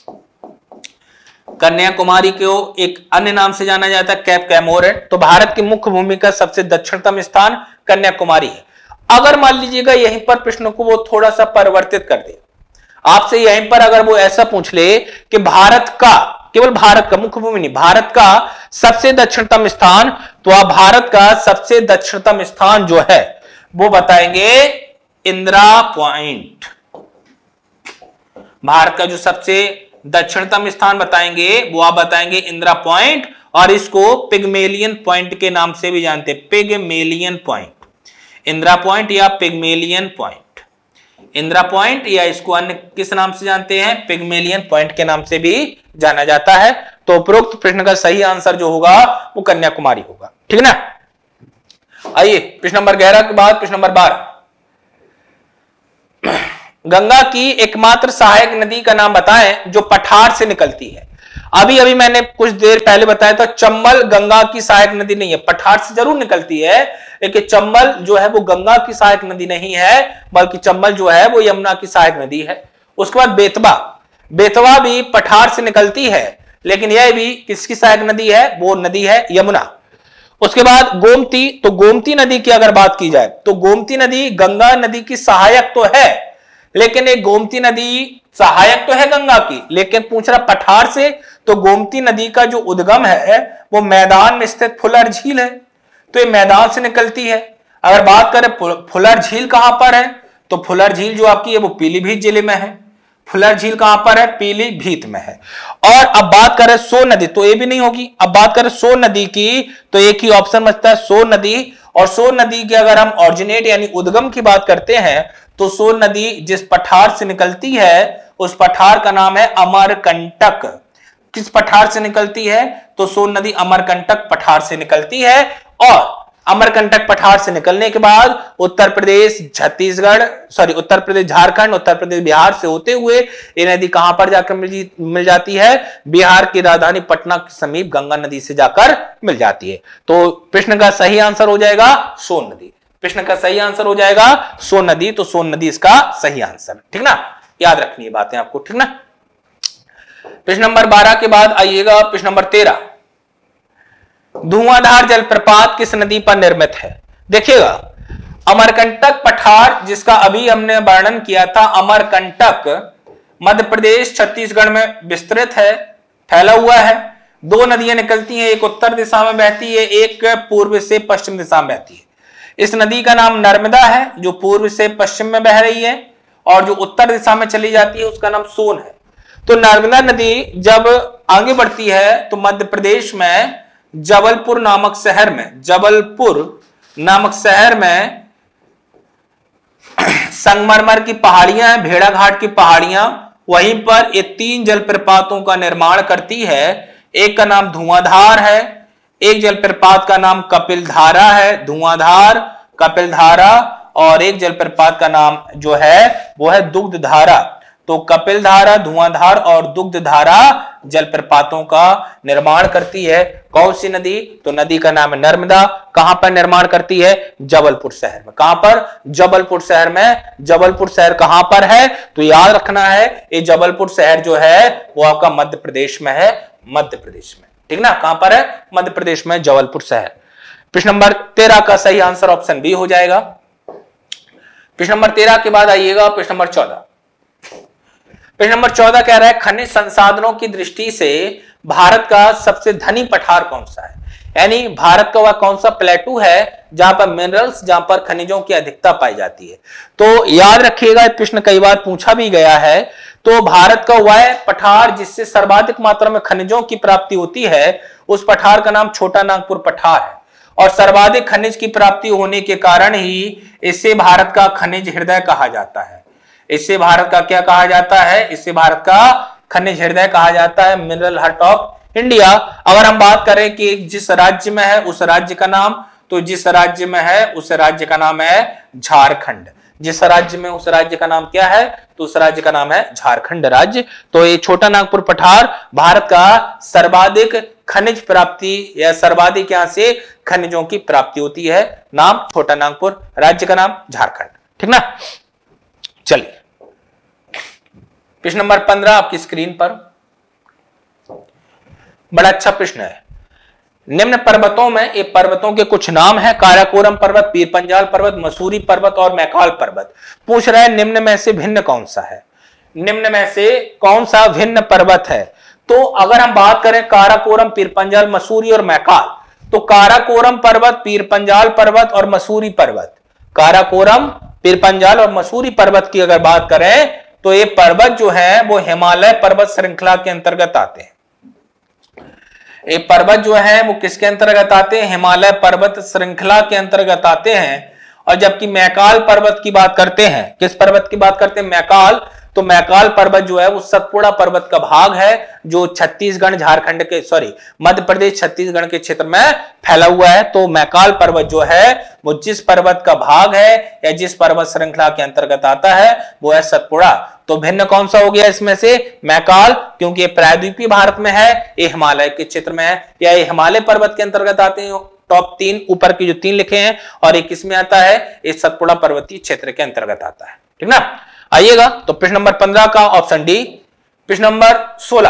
[SPEAKER 1] कन्याकुमारी को एक अन्य नाम से जाना जाता है, कैप कैमोरिन। तो भारत की मुख्य भूमि का सबसे दक्षिणतम स्थान कन्याकुमारी है। अगर मान लीजिएगा यहीं पर प्रश्न को वो थोड़ा सा परिवर्तित कर दे, आपसे यहीं पर अगर वो ऐसा पूछ ले कि भारत का, केवल भारत का, मुख्य भूमि नहीं, भारत का सबसे दक्षिणतम स्थान, तो आप भारत का सबसे दक्षिणतम स्थान जो है वो बताएंगे इंदिरा पॉइंट। भारत का जो सबसे दक्षिणतम स्थान बताएंगे वो आप बताएंगे इंदिरा पॉइंट, और इसको पिग्मेलियन पॉइंट के नाम से भी जानते हैं। पिग्मेलियन पॉइंट, इंदिरा पॉइंट या पिग्मेलियन पॉइंट, इंदिरा पॉइंट या इसको अन्य किस नाम से जानते हैं? पिग्मेलियन पॉइंट के नाम से भी जाना जाता है। तो उपरोक्त प्रश्न का सही आंसर जो होगा वो कन्याकुमारी होगा। ठीक ना? आइए प्रश्न नंबर ग्यारह के बाद प्रश्न नंबर बारह। गंगा की एकमात्र सहायक नदी का नाम बताएं जो पठार से निकलती है। अभी अभी मैंने कुछ देर पहले बताया था चंबल गंगा की सहायक नदी नहीं है, पठार से जरूर निकलती है, लेकिन चंबल जो है वो गंगा की सहायक नदी नहीं है, बल्कि चंबल जो है वो यमुना की सहायक नदी है। उसके बाद बेतवा, बेतवा भी पठार से निकलती है, लेकिन यह भी किसकी सहायक नदी है? वो नदी है यमुना। उसके बाद गोमती, तो गोमती नदी की अगर बात की जाए तो गोमती नदी गंगा नदी की सहायक तो है, लेकिन एक गोमती नदी सहायक तो है गंगा की, लेकिन पूछ रहा पठार से, तो गोमती नदी का जो उद्गम है वो मैदान में स्थित फुलर झील है, तो ये मैदान से निकलती है। अगर बात करें फुलर झील कहां पर है, तो फुलर झील जो आपकी है वो पीलीभीत जिले में है। फुलर झील कहां पर है? पीलीभीत में है। और अब बात करें सोन नदी, तो ये भी नहीं होगी। अब बात करें सोन नदी की, तो एक ही ऑप्शन बचता है सोन नदी। और सोन नदी की अगर हम ऑरिजिनेट यानी उद्गम की बात करते हैं, तो सोन नदी जिस पठार से निकलती है उस पठार का नाम है अमरकंटक। किस पठार से निकलती है? तो सोन नदी अमरकंटक पठार से निकलती है। और अमरकंटक पठार से निकलने के बाद उत्तर प्रदेश, छत्तीसगढ़, सॉरी उत्तर प्रदेश, झारखंड, उत्तर प्रदेश, बिहार से होते हुए ये नदी कहां पर जाकर मिल, मिल जाती है? बिहार की राजधानी पटना के समीप गंगा नदी से जाकर मिल जाती है। तो प्रश्न का सही आंसर हो जाएगा सोन नदी। प्रश्न का सही आंसर हो जाएगा सोन नदी, तो सोन नदी इसका सही आंसर। ठीक ना? याद रखनी है बातें आपको। ठीक ना? प्रश्न नंबर बारह के बाद आइएगा प्रश्न नंबर तेरह। धुआंधार जलप्रपात किस नदी पर निर्मित है? देखिएगा, अमरकंटक पठार जिसका अभी हमने वर्णन किया था, अमरकंटक मध्य प्रदेश, छत्तीसगढ़ में विस्तृत है, फैला हुआ है। दो नदियां निकलती हैं, एक उत्तर दिशा में बहती है, एक पूर्व से पश्चिम दिशा में बहती है। इस नदी का नाम नर्मदा है जो पूर्व से पश्चिम में बह रही है, और जो उत्तर दिशा में चली जाती है उसका नाम सोन है। तो नर्मदा नदी जब आगे बढ़ती है तो मध्य प्रदेश में जबलपुर नामक शहर में, जबलपुर नामक शहर में संगमरमर की पहाड़ियां हैं, भेड़ाघाट की पहाड़ियां, वहीं पर ये तीन जलप्रपातों का निर्माण करती है। एक का नाम धुआंधार है, एक जलप्रपात का नाम कपिलधारा है, धुआंधार, कपिलधारा, और एक जलप्रपात का नाम जो है वो है दुग्धधारा। तो कपिलधारा, धुआंधार और दुग्धधारा जलप्रपातों का निर्माण करती है। कौन सी नदी? तो नदी का नाम है नर्मदा। कहां पर निर्माण करती है? जबलपुर शहर में। कहां पर? जबलपुर शहर में। जबलपुर शहर कहां पर है? तो याद रखना है ये जबलपुर शहर जो है वो आपका मध्य प्रदेश में है, मध्य प्रदेश में। ठीक ना? कहां पर है? मध्य प्रदेश में, जबलपुर शहर। प्रश्न नंबर तेरह का सही आंसर ऑप्शन बी हो जाएगा। प्रश्न नंबर तेरह के बाद आइएगा प्रश्न नंबर चौदह। प्रश्न नंबर चौदह कह रहा है खनिज संसाधनों की दृष्टि से भारत का सबसे धनी पठार कौन सा है? यानी भारत का वह कौन सा प्लेटू है जहां पर मिनरल्स, जहां पर खनिजों की अधिकता पाई जाती है? तो याद रखिएगा, प्रश्न कई बार पूछा भी गया है। तो भारत का वह पठार जिससे सर्वाधिक मात्रा में खनिजों की प्राप्ति होती है उस पठार का नाम छोटा नागपुर पठार है, और सर्वाधिक खनिज की प्राप्ति होने के कारण ही इसे भारत का खनिज हृदय कहा जाता है। इससे भारत का क्या कहा जाता है? इससे भारत का खनिज हृदय कहा जाता है, मिनरल हार्ट ऑफ इंडिया। अगर हम बात करें कि जिस राज्य में है उस राज्य का नाम, तो जिस राज्य में है उस राज्य का नाम है झारखंड। जिस राज्य में, उस राज्य का नाम क्या है? तो उस राज्य का नाम है झारखंड राज्य। तो ये छोटा नागपुर पठार भारत का सर्वाधिक खनिज प्राप्ति या सर्वाधिक यहां से खनिजों की प्राप्ति होती है। नाम छोटा नागपुर, राज्य का नाम झारखंड। ठीक ना? चलिए प्रश्न नंबर पंद्रह आपकी स्क्रीन पर, बड़ा अच्छा प्रश्न है। निम्न पर्वतों में, ये पर्वतों के कुछ नाम है, काराकोरम पर्वत, पीर पंजाल पर्वत, मसूरी पर्वत और मैकाल पर्वत। पूछ रहा है निम्न में से भिन्न कौन सा है? निम्न में से कौन सा भिन्न पर्वत है? तो अगर हम बात करें काराकोरम, पीर पंजाल, मसूरी और मैकाल, तो काराकोरम पर्वत, पीर पंजाल पर्वत और मसूरी पर्वत, काराकोरम, पीर पंजाल और मसूरी पर्वत की अगर बात करें तो ये पर्वत जो है वो हिमालय पर्वत श्रृंखला के अंतर्गत आते हैं। ये पर्वत जो है वो किसके अंतर्गत आते हैं? हिमालय पर्वत श्रृंखला के अंतर्गत आते हैं। और जबकि मैकाल पर्वत की बात करते हैं, किस पर्वत की बात करते हैं? मैकाल। तो मैकाल पर्वत जो है वो सतपुड़ा पर्वत का भाग है, जो छत्तीसगढ़, झारखंड के, सॉरी मध्य प्रदेश, छत्तीसगढ़ के क्षेत्र में फैला हुआ है। तो मैकाल पर्वत जो है वो जिस पर्वत का भाग है या जिस पर्वत श्रृंखला के अंतर्गत आता है वो है सतपुड़ा। तो भिन्न कौन सा हो गया इसमें से? मैकाल, क्योंकि ये प्रायद्वीपीय भारत में है, ये हिमालय के क्षेत्र में है, या ये हिमालय पर्वत के अंतर्गत आते हैं। टॉप तीन ऊपर की जो तीन लिखे हैं, और एक किसमें आता है? इस सतपुड़ा पर्वतीय क्षेत्र के अंतर्गत आता है। ठीक ना? आइएगा तो प्रश्न नंबर पंद्रह का ऑप्शन डी। प्रश्न नंबर सोलह,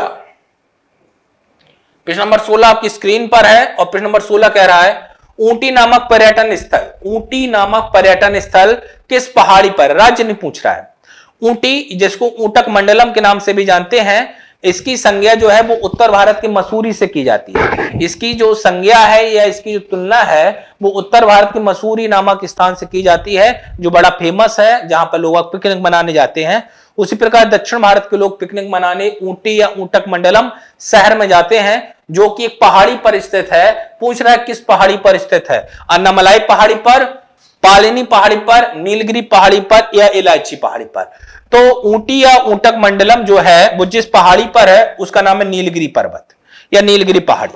[SPEAKER 1] प्रश्न नंबर सोलह आपकी स्क्रीन पर है, और प्रश्न नंबर सोलह कह रहा है ऊटी नामक पर्यटन स्थल, ऊटी नामक पर्यटन स्थल किस पहाड़ी पर? राज्य नहीं पूछ रहा है। ऊटी, जिसको ऊटक मंडलम के नाम से भी जानते हैं, इसकी संज्ञा जो है वो उत्तर भारत के मसूरी से की जाती है। इसकी जो संज्ञा है या इसकी जो तुलना है वो उत्तर भारत के मसूरी नामक स्थान से की जाती है, जो बड़ा फेमस है, जहां पर लोग पिकनिक मनाने जाते हैं। उसी प्रकार दक्षिण भारत के लोग पिकनिक मनाने ऊटी या ऊटक मंडलम शहर में जाते हैं, जो कि एक पहाड़ी पर स्थित है। पूछ रहा है किस पहाड़ी पर स्थित है? अन्नामलाई पहाड़ी पर, पालिनी पहाड़ी पर, नीलगिरी पहाड़ी पर या इलायची पहाड़ी पर? तो ऊटी या ऊटक मंडलम जो है वो जिस पहाड़ी पर है उसका नाम है नीलगिरी पर्वत या नीलगिरी पहाड़ी।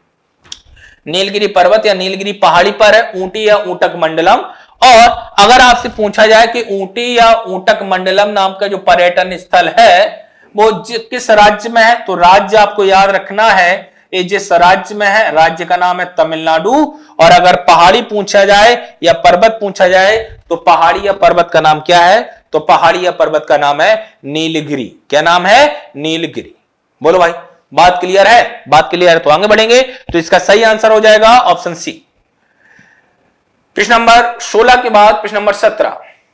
[SPEAKER 1] नीलगिरी पर्वत या नीलगिरी पहाड़ी पर है ऊटी या ऊटक मंडलम। और अगर आपसे पूछा जाए कि ऊटी या ऊटक मंडलम नाम का जो पर्यटन स्थल है वो किस राज्य में है, तो राज्य आपको याद रखना है, ये जिस राज्य में है, राज्य का नाम है तमिलनाडु। और अगर पहाड़ी पूछा जाए या पर्वत पूछा जाए तो पहाड़ी या पर्वत का नाम क्या है? तो पहाड़ी या पर्वत का नाम है नीलगिरी। क्या नाम है? नीलगिरी। बोलो भाई, बात क्लियर है? बात क्लियर है तो आगे बढ़ेंगे। तो इसका सही आंसर हो जाएगा ऑप्शन सी। प्रश्न नंबर सोलह के बाद प्रश्न नंबर सत्रह।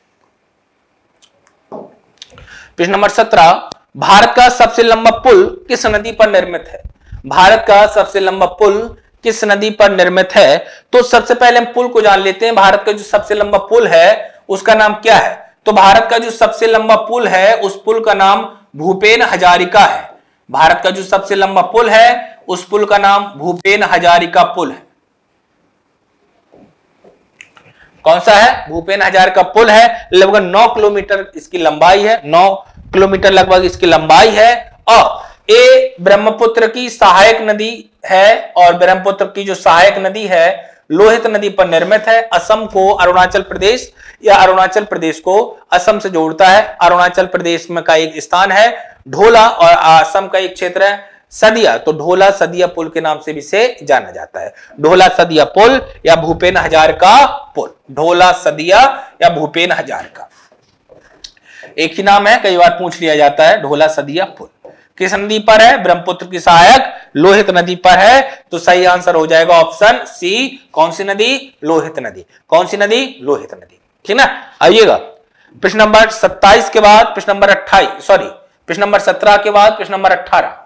[SPEAKER 1] प्रश्न नंबर सत्रह, भारत का सबसे लंबा पुल किस नदी पर निर्मित है? भारत का सबसे लंबा पुल किस नदी पर निर्मित है? तो सबसे पहले हम पुल को जान लेते हैं। भारत का जो सबसे लंबा पुल है उसका नाम क्या है? तो भारत का जो सबसे लंबा पुल है उस पुल का नाम भूपेन हजारिका है। भारत का जो सबसे लंबा पुल है उस पुल का नाम भूपेन हजारिका पुल है। कौन सा है? भूपेन हजारिका पुल है। लगभग नौ किलोमीटर इसकी लंबाई है, नौ किलोमीटर लगभग इसकी लंबाई है। और ये ब्रह्मपुत्र की सहायक नदी है, और ब्रह्मपुत्र की जो सहायक नदी है लोहित नदी पर निर्मित है। असम को अरुणाचल प्रदेश या अरुणाचल प्रदेश को असम से जोड़ता है। अरुणाचल प्रदेश में का एक स्थान है ढोला, और असम का एक क्षेत्र है सदिया, तो ढोला सदिया पुल के नाम से भी से जाना जाता है। ढोला सदिया पुल या भूपेन हजारिका पुल, ढोला सदिया या भूपेन हजारिका एक ही नाम है, कई बार पूछ लिया जाता है। ढोला सदिया पुल किस नदी पर है? ब्रह्मपुत्र की सहायक लोहित नदी पर है। तो सही आंसर हो जाएगा ऑप्शन सी। कौन सी नदी? लोहित नदी। कौन सी नदी? लोहित नदी। ठीक ना? आइएगा प्रश्न नंबर सत्ताईस के बाद प्रश्न नंबर अट्ठाईस, सॉरी प्रश्न नंबर सत्रह के बाद प्रश्न नंबर अठारह।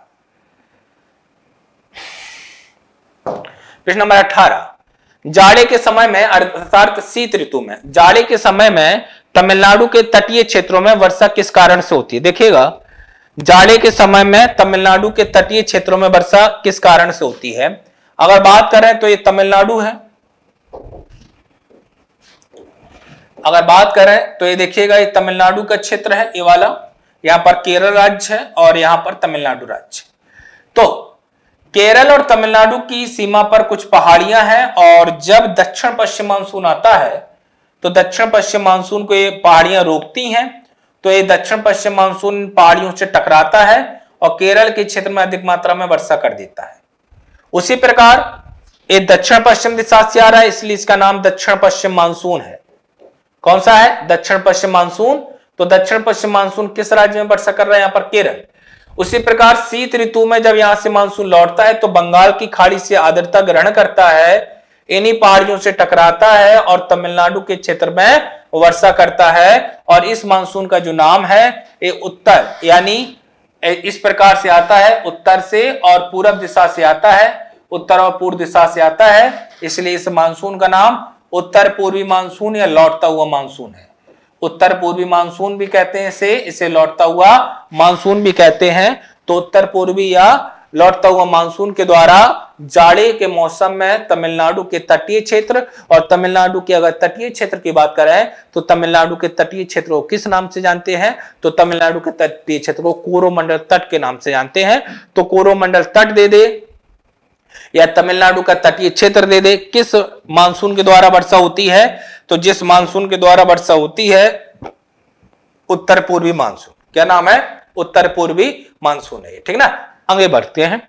[SPEAKER 1] प्रश्न नंबर अठारह, जाड़े के समय में अर्थात शीत ऋतु में, जाड़े के समय में तमिलनाडु के तटीय क्षेत्रों में वर्षा किस कारण से होती है? देखिएगा, जाड़े के समय में तमिलनाडु के तटीय क्षेत्रों में वर्षा किस कारण से होती है? अगर बात करें तो ये तमिलनाडु है। अगर बात करें तो ये देखिएगा, ये तमिलनाडु का क्षेत्र है, ये वाला, यहां पर केरल राज्य है और यहां पर तमिलनाडु राज्य। तो केरल और तमिलनाडु की सीमा पर कुछ पहाड़ियां हैं, और जब दक्षिण पश्चिम मानसून आता है तो दक्षिण पश्चिम मानसून को ये पहाड़ियां रोकती हैं, तो ये दक्षिण पश्चिम मानसून पहाड़ियों से टकराता है और केरल के क्षेत्र में अधिक मात्रा में वर्षा कर देता है। उसी प्रकार ये दक्षिण पश्चिम दिशा से आ रहा है, इसलिए इसका नाम दक्षिण पश्चिम मानसून है। कौन सा है? दक्षिण पश्चिम मानसून। तो दक्षिण पश्चिम मानसून किस राज्य में वर्षा कर रहा है? यहां पर केरल। उसी प्रकार शीत ऋतु में जब यहां से मानसून लौटता है तो बंगाल की खाड़ी से आर्द्रता ग्रहण करता है, इन्हीं पहाड़ियों से टकराता है और तमिलनाडु के क्षेत्र में वर्षा करता है। और इस मानसून का जो नाम है ये उत्तर, यानी इस प्रकार से आता है, उत्तर से और पूरब दिशा से आता है, उत्तर और पूर्व दिशा से आता है, इसलिए इस मानसून का नाम उत्तर पूर्वी मानसून या लौटता हुआ मानसून है। उत्तर पूर्वी मानसून भी कहते हैं इसे, इसे लौटता हुआ मानसून भी कहते हैं। तो उत्तर पूर्वी या लौटता हुआ मानसून के द्वारा जाड़े के मौसम में तमिलनाडु के तटीय क्षेत्र, और तमिलनाडु के अगर तटीय क्षेत्र की बात करें तो तमिलनाडु के तटीय क्षेत्र को किस नाम से जानते हैं? तो तमिलनाडु के तटीय क्षेत्र को कोरोमंडल तट के नाम से जानते हैं। तो कोरोमंडल तट दे दे या तमिलनाडु का तटीय क्षेत्र दे दे। किस मानसून के द्वारा वर्षा होती है? तो जिस मानसून के द्वारा वर्षा होती है उत्तर पूर्वी मानसून। क्या नाम है? उत्तर पूर्वी मानसून है, ठीक ना। आगे बढ़ते हैं।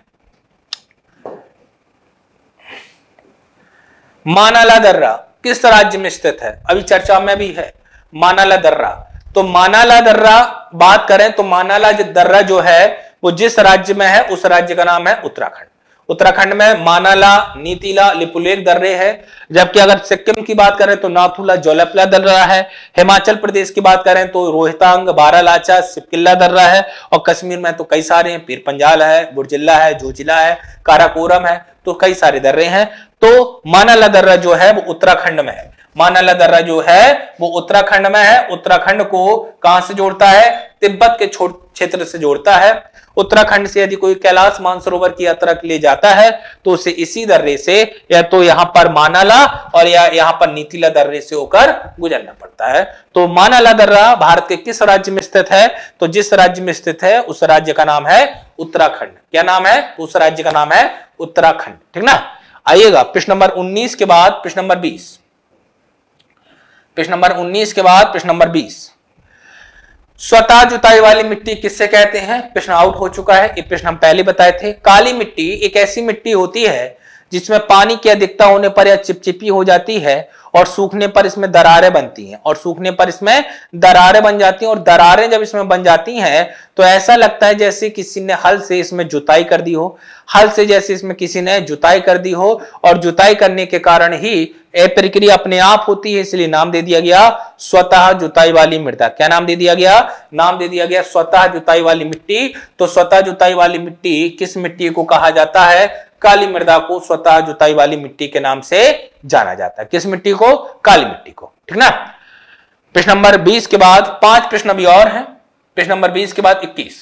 [SPEAKER 1] मानाला दर्रा किस राज्य में स्थित है? अभी चर्चा में भी है मानाला दर्रा। तो मानाला दर्रा बात करें तो मानाला दर्रा जो है वो जिस राज्य में है उस राज्य का नाम है उत्तराखंड। उत्तराखंड में मानाला, नीतीला, लिपुलेख दर्रे है। जबकि अगर सिक्किम की बात करें तो नाथुला, जोलापला दर्रा है। हिमाचल प्रदेश की बात करें तो रोहतांग, बारालाचा, सिपकिल्ला दर्रा है। और कश्मीर में तो कई सारे हैं, पीर पंजाल है, बुर्जिल्ला है, जोजिला है, काराकोरम है, तो कई सारे दर्रे हैं। तो मानाला दर्रा जो है वो उत्तराखंड में है। मानाला दर्रा जो है वो उत्तराखंड में है। उत्तराखंड को कहां से जोड़ता है? तिब्बत के क्षेत्र से जोड़ता है। उत्तराखंड से यदि कोई कैलाश मानसरोवर की यात्रा के लिए जाता है तो उसे इसी दर्रे से या तो यहां पर मानाला और या यहां पर नीतीला दर्रे से होकर गुजरना पड़ता है। तो मानाला दर्रा भारत के किस राज्य में स्थित है? तो जिस राज्य में स्थित है उस राज्य का नाम है उत्तराखंड। क्या नाम है? उस राज्य का नाम है उत्तराखंड, ठीक ना। आइएगा प्रश्न नंबर उन्नीस के बाद प्रश्न नंबर बीस। प्रश्न नंबर उन्नीस के बाद प्रश्न नंबर बीस। स्वतः जुताई वाली मिट्टी किससे कहते हैं? प्रश्न आउट हो चुका है, ये प्रश्न हम पहले बताए थे। काली मिट्टी एक ऐसी मिट्टी होती है जिसमें पानी की अधिकता होने पर यह चिपचिपी हो जाती है और सूखने पर इसमें दरारें बनती हैं और सूखने पर इसमें दरारें बन जाती हैं। और दरारें जब इसमें बन जाती हैं तो ऐसा लगता है जैसे किसी ने हल से इसमें जुताई कर दी हो, हल से जैसे इसमें किसी ने जुताई कर दी हो। और जुताई करने के कारण ही यह प्रक्रिया अपने आप होती है, इसलिए नाम दे दिया गया स्वतः जुताई वाली मृदा। क्या नाम दे दिया गया? नाम दे दिया गया स्वतः जुताई वाली मिट्टी। तो स्वतः जुताई वाली मिट्टी किस मिट्टी को कहा जाता है? काली मृदा को स्वतः जुताई वाली मिट्टी के नाम से जाना जाता है। किस मिट्टी को? काली मिट्टी को, ठीक ना। प्रश्न नंबर बीस के बाद पांच प्रश्न अभी और हैं। प्रश्न नंबर बीस के बाद इक्कीस।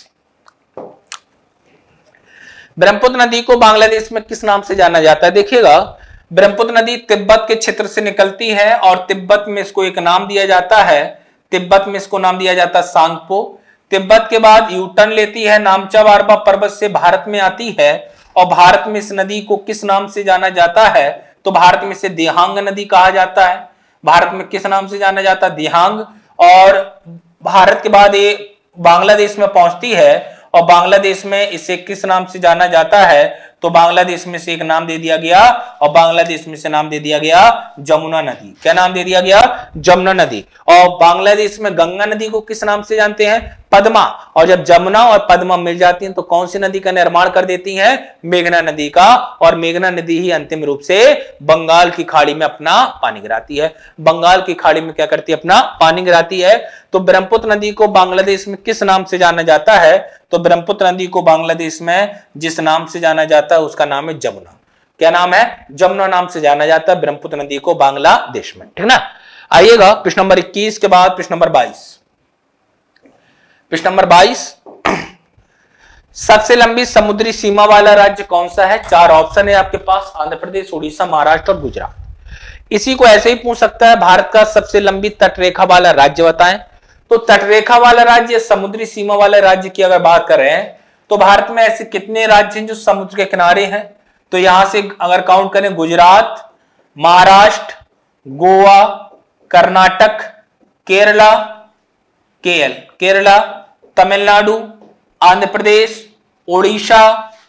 [SPEAKER 1] ब्रह्मपुत्र नदी को बांग्लादेश में किस नाम से जाना जाता है? देखिएगा, ब्रह्मपुत्र नदी तिब्बत के क्षेत्र से निकलती है और तिब्बत में इसको एक नाम दिया जाता है। तिब्बत में इसको नाम दिया जाता है सांगपो। तिब्बत के बाद यू टर्न लेती है, नामचा वारपा पर्वत से भारत में आती है। और भारत में इस नदी को किस नाम से जाना जाता है? तो भारत में इसे दिहांग नदी कहा जाता है। भारत में किस नाम से जाना जाता है? दिहांग। और भारत के बाद ये बांग्लादेश में पहुंचती है और बांग्लादेश में इसे किस नाम से जाना जाता है? तो बांग्लादेश में से एक नाम दे दिया गया और बांग्लादेश में से नाम दे दिया गया जमुना नदी। क्या नाम दे दिया गया? जमुना नदी। और बांग्लादेश में गंगा नदी को किस नाम से जानते हैं? पद्मा। और जब जमुना और पद्मा मिल जाती हैं तो कौन सी नदी का निर्माण कर देती हैं? मेघना नदी का। और मेघना नदी ही अंतिम रूप से बंगाल की खाड़ी में अपना पानी गिराती है। बंगाल की खाड़ी में क्या करती है? अपना पानी गिराती है। तो ब्रह्मपुत्र नदी को बांग्लादेश में किस नाम से जाना जाता है? तो ब्रह्मपुत्र नदी को बांग्लादेश में जिस नाम से जाना जाता है उसका नाम है जमुना। क्या नाम है? जमुना नाम से जाना जाता है ब्रह्मपुत्र नदी को बांग्लादेश में, ठीक ना। आइएगा प्रश्न नंबर इक्कीस के बाद प्रश्न नंबर बाईस। प्रश्न नंबर बाईस। सबसे लंबी समुद्री सीमा वाला राज्य कौन सा है? चार ऑप्शन है आपके पास, आंध्र प्रदेश, उड़ीसा, महाराष्ट्र और गुजरात। इसी को ऐसे ही पूछ सकता है, भारत का सबसे लंबी तटरेखा वाला राज्य बताएं। तो तटरेखा वाला राज्य, समुद्री सीमा वाले राज्य की अगर बात करें तो भारत में ऐसे कितने राज्य हैं जो समुद्र के किनारे हैं? तो यहां से अगर काउंट करें गुजरात, महाराष्ट्र, गोवा, कर्नाटक, केरला, केएल केरला, तमिलनाडु, आंध्र प्रदेश, ओडिशा,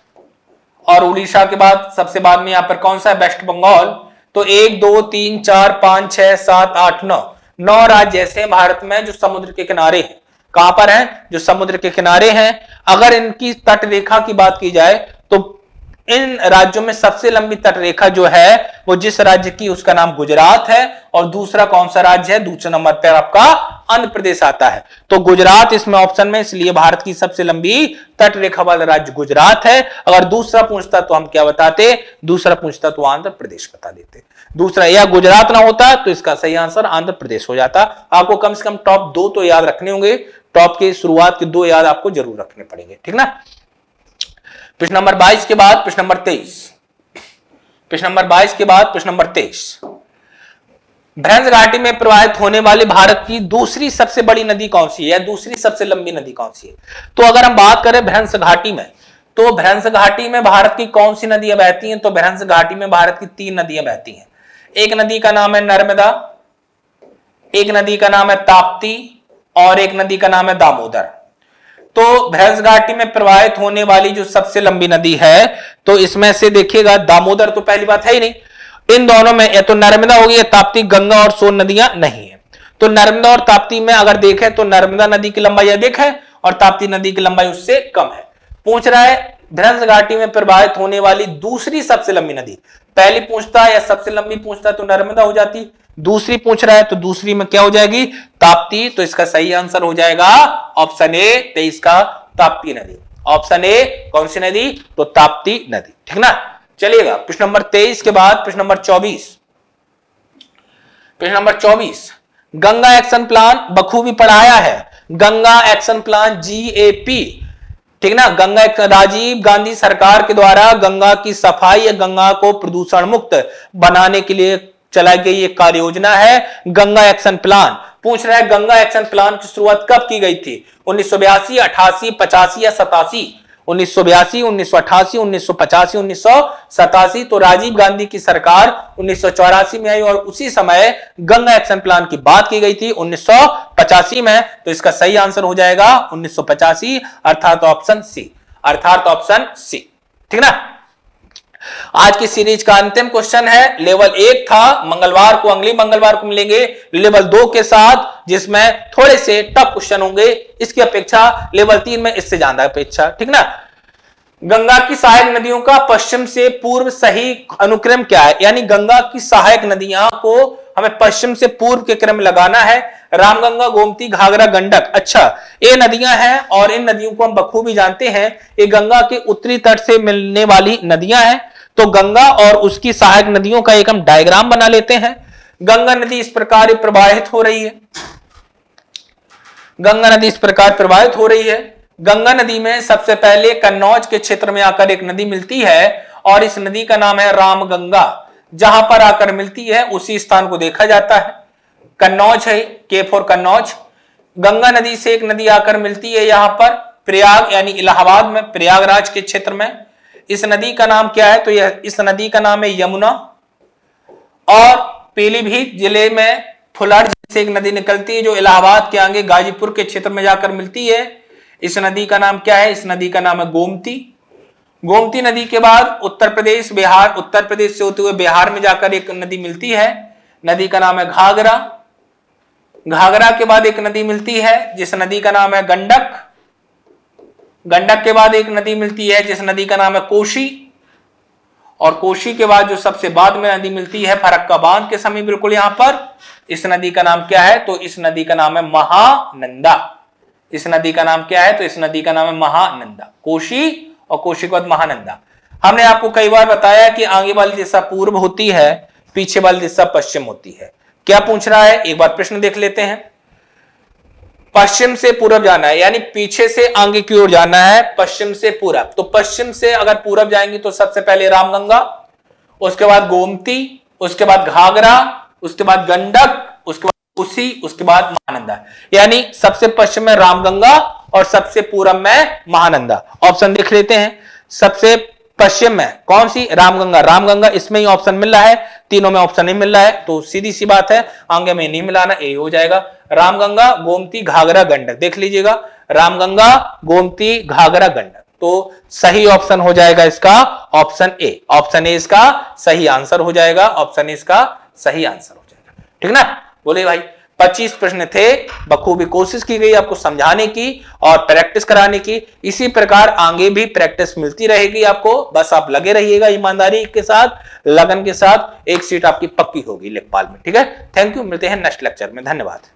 [SPEAKER 1] और उड़ीसा के बाद सबसे बाद में यहां पर कौन सा है, वेस्ट बंगाल। तो एक दो तीन चार पांच छह सात आठ नौ नौ राज्य ऐसे हैं भारत में जो समुद्र के किनारे हैं। कहां पर हैं, जो समुद्र के किनारे हैं। अगर इनकी तट रेखा की बात की जाए तो इन राज्यों में सबसे लंबी तट रेखा जो है वो जिस राज्य की, उसका नाम गुजरात है। और दूसरा कौन सा राज्य है, दूसरे नंबर पर आपका आंध्र प्रदेश आता है। तो गुजरात इसमें ऑप्शन में, इसलिए भारत की सबसे लंबी तट रेखा वाला राज्य गुजरात है। अगर दूसरा पूछता तो हम क्या बताते, दूसरा पूछता तो आंध्र प्रदेश बता देते। दूसरा या गुजरात ना होता तो इसका सही आंसर आंध्र प्रदेश हो जाता। आपको कम से कम टॉप दो तो याद रखने होंगे, टॉप के शुरुआत के दो याद आपको जरूर रखने पड़ेंगे, ठीक ना। प्रश्न नंबर बाईस के बाद प्रश्न नंबर तेईस, प्रश्न नंबर बाईस के बाद प्रश्न नंबर तेईस। भ्रंश घाटी में प्रवाहित होने वाली भारत की दूसरी सबसे बड़ी नदी कौन सी है, या दूसरी सबसे लंबी नदी कौन सी है। तो अगर हम बात करें भ्रंश घाटी में, तो भ्रंश घाटी में भारत की कौन सी नदियां बहती हैं, तो भ्रंश घाटी में भारत की तीन नदियां बहती हैं। एक नदी का नाम है नर्मदा, एक नदी का नाम है ताप्ती, और एक नदी का नाम है दामोदर। तो भ्रंश घाटी में प्रवाहित होने वाली जो सबसे लंबी नदी है, तो इसमें से देखिएगा दामोदर तो पहली बात है ही नहीं। इन दोनों में या तो नर्मदा होगी या ताप्ती, गंगा और सोन नदियां नहीं है। तो नर्मदा और ताप्ती में अगर देखें तो नर्मदा नदी की लंबाई अधिक है और ताप्ती नदी की लंबाई उससे कम है। पूछ रहा है भ्रंश घाटी में प्रवाहित होने वाली दूसरी सबसे लंबी नदी। पहली पूछता या सबसे लंबी पूछता तो नर्मदा हो जाती, दूसरी पूछ रहा है तो दूसरी में क्या हो जाएगी, ताप्ती। तो इसका सही आंसर हो जाएगा ऑप्शन ए, तेईस का ताप्ती नदी। ऑप्शन ए कौन सी नदी, तो ताप्ती नदी, ठीक ना। चलिएगा प्रश्न नंबर तेईस के बाद प्रश्न नंबर चौबीस। प्रश्न नंबर चौबीस, गंगा एक्शन प्लान बखूबी पढ़ाया है। Ganga action plan G A P, ठीक ना। गंगा राजीव गांधी सरकार के द्वारा गंगा की सफाई या गंगा को प्रदूषण मुक्त बनाने के लिए चलाई गई एक कार्य योजना है गंगा एक्शन प्लान। पूछ रहा है गंगा एक्शन प्लान की शुरुआत कब की गई थी, उन्नीस सौ बयासी, अठासी, पचासी या सतासी। उन्नीस सौ बयासी, उन्नीस सौ अठासी, उन्नीस सौ पचासी, उन्नीस सौ सतासी। तो राजीव गांधी की सरकार उन्नीस सौ चौरासी में आई और उसी समय गंगा एक्शन प्लान की बात की गई थी उन्नीस सौ पचासी में। तो इसका सही आंसर हो जाएगा उन्नीस सौ पचासी, अर्थात ऑप्शन सी, अर्थात ऑप्शन सी, ठीक ना। आज की सीरीज का अंतिम क्वेश्चन है, लेवल एक था, मंगलवार को, अगली मंगलवार को मिलेंगे लेवल दो के साथ, जिसमें थोड़े से टफ क्वेश्चन होंगे इसकी अपेक्षा। लेवल तीन में इससे ज्यादा अपेक्षा, ठीक ना। गंगा की सहायक नदियों का पश्चिम से पूर्व सही अनुक्रम क्या है, यानी गंगा की सहायक नदियां को हमें पश्चिम से पूर्व के क्रम लगाना है। रामगंगा, गोमती, घाघरा, गंडक। अच्छा, ये नदियां हैं और इन नदियों को हम बखूबी जानते हैं, ये गंगा के उत्तरी तट से मिलने वाली नदियां हैं। तो गंगा और उसकी सहायक नदियों का एक हम डायग्राम बना लेते हैं। गंगा नदी इस प्रकार प्रवाहित हो रही है, गंगा नदी इस प्रकार प्रवाहित हो रही है। गंगा नदी में सबसे पहले कन्नौज के क्षेत्र में आकर एक नदी मिलती है और इस नदी का नाम है रामगंगा। जहां पर आकर मिलती है उसी स्थान को देखा जाता है, कन्नौज है, के फॉर कन्नौज। गंगा नदी से एक नदी आकर मिलती है यहां पर प्रयाग यानी इलाहाबाद में, प्रयागराज के क्षेत्र में। इस नदी का नाम क्या है, तो यह इस नदी का नाम है यमुना। और पीलीभीत जिले में फुलर से एक नदी निकलती है जो इलाहाबाद के आगे गाजीपुर के क्षेत्र में जाकर मिलती है। इस नदी का नाम क्या है, इस नदी का नाम है गोमती। गोमती नदी के बाद उत्तर प्रदेश, बिहार, उत्तर प्रदेश से होते हुए बिहार में जाकर एक नदी मिलती है, नदी का नाम है घाघरा। घाघरा के बाद एक नदी मिलती है जिस नदी का नाम है गंडक। गंडक के बाद एक नदी मिलती है जिस नदी का नाम है कोशी। और कोशी के बाद जो सबसे बाद में नदी मिलती है फरक्का बांध के समय बिल्कुल यहां पर, इस नदी का नाम क्या है, तो इस नदी का नाम है महानंदा। इस नदी का नाम क्या है, तो इस नदी का नाम है महानंदा। कोशी और कोशी के बाद महानंदा। हमने आपको कई बार बताया कि आगे वाली दिशा पूर्व होती है, पीछे वाली दिशा पश्चिम होती है। क्या पूछ रहा है, एक बार प्रश्न देख लेते हैं। पश्चिम से पूरब जाना है, यानी पीछे से आगे की ओर जाना है, पश्चिम से पूरब। तो पश्चिम से अगर पूरब जाएंगे तो सबसे पहले रामगंगा, उसके बाद गोमती, उसके बाद घाघरा, उसके बाद गंडक, उसके बाद कोसी, उसके बाद महानंदा। यानी सबसे पश्चिम में रामगंगा और सबसे पूरब में महानंदा। ऑप्शन देख लेते हैं। सबसे पश्चिम में कौन सी, रामगंगा। रामगंगा इसमें ही ऑप्शन मिल रहा है। तीनों में ऑप्शन नहीं मिल रहा है तो सीधी सी बात है आगे में नहीं मिलाना, ए हो जाएगा। रामगंगा, गोमती, घाघरा, गंडक, देख लीजिएगा रामगंगा, गोमती, घाघरा, गंडक, तो सही ऑप्शन हो जाएगा इसका ऑप्शन ए। ऑप्शन ए इसका सही आंसर हो जाएगा, ऑप्शन ए इसका सही आंसर हो जाएगा, ठीक ना। बोले भाई पच्चीस प्रश्न थे, बखूबी कोशिश की गई आपको समझाने की और प्रैक्टिस कराने की। इसी प्रकार आगे भी प्रैक्टिस मिलती रहेगी आपको, बस आप लगे रहिएगा ईमानदारी के साथ, लगन के साथ, एक सीट आपकी पक्की होगी लेखपाल में, ठीक है। थैंक यू, मिलते हैं नेक्स्ट लेक्चर में, धन्यवाद।